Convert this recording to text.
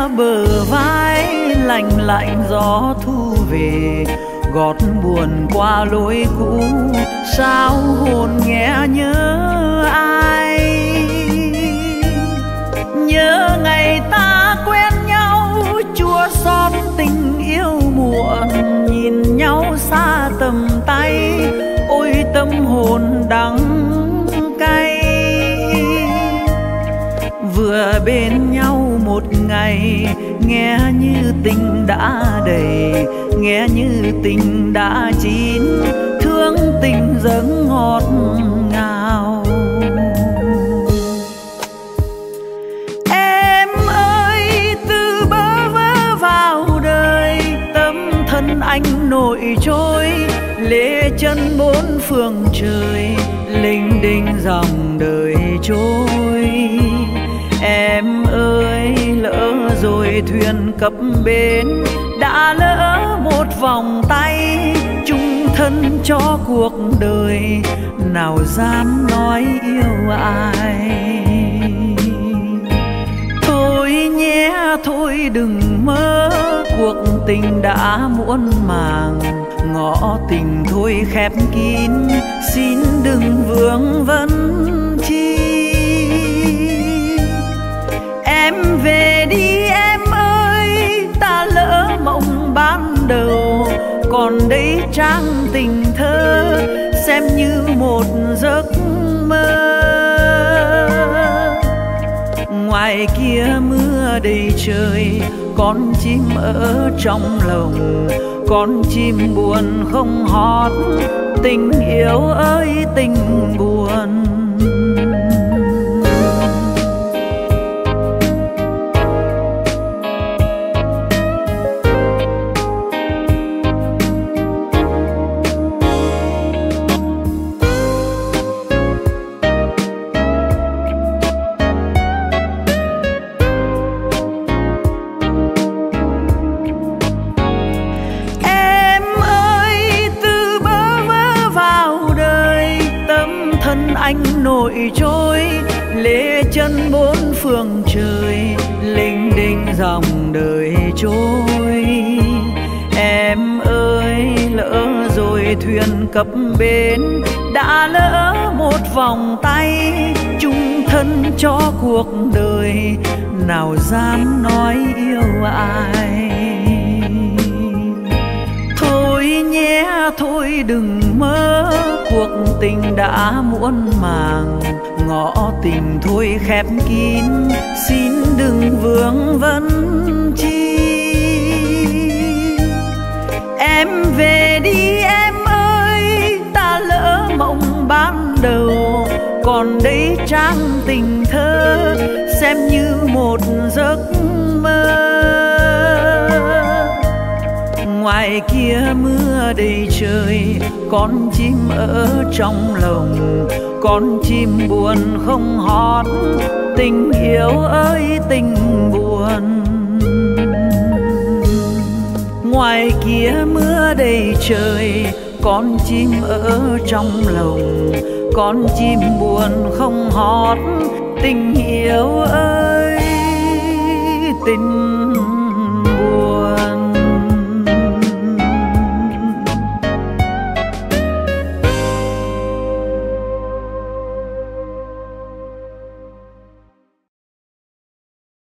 bờ vai lạnh lạnh gió thu về, gót buồn qua lối cũ, sao hồn nghe nhớ ai. Nhớ ngày ta quen nhau, chua xót tình yêu muộn, nhìn nhau xa tầm tay, ôi tâm hồn đắng cay. Vừa bên nhau một ngày, nghe như tình đã đầy, nghe như tình đã chín, thương tình dâng ngọt ngào. Em ơi từ bơ vơ vào đời, tâm thân anh nổi trôi, lê chân bốn phương trời, linh đinh dòng đời trôi. Em ơi lỡ rồi thuyền cập bến, đã lỡ một vòng tay, chung thân cho cuộc đời, nào dám nói yêu ai. Thôi nhé thôi đừng mơ, cuộc tình đã muộn màng, ngõ tình thôi khép kín, xin đừng vương vấn chi. Em về đi em ơi, ta lỡ mộng ban đầu, còn đây trang tình thơ, xem như một giấc mơ. Ngoài kia mưa đầy trời, con chim ở trong lồng, con chim buồn không hót, tình yêu ơi tình buồn. Anh nổi trôi, lê chân bốn phương trời, linh đinh dòng đời trôi. Em ơi lỡ rồi thuyền cập bến, đã lỡ một vòng tay, chung thân cho cuộc đời, nào dám nói yêu ai. Thôi nhé thôi đừng mơ, cuộc tình đã muộn màng, ngõ tình thôi khép kín, xin đừng vương vấn chi. Em về đi em ơi, ta lỡ mộng ban đầu, còn đây trang tình thơ, xem như một giấc mơ. Ngoài kia mưa đầy trời, con chim ở trong lồng, con chim buồn không hót, tình yêu ơi tình buồn. Ngoài kia mưa đầy trời, con chim ở trong lồng, con chim buồn không hót, tình yêu ơi tình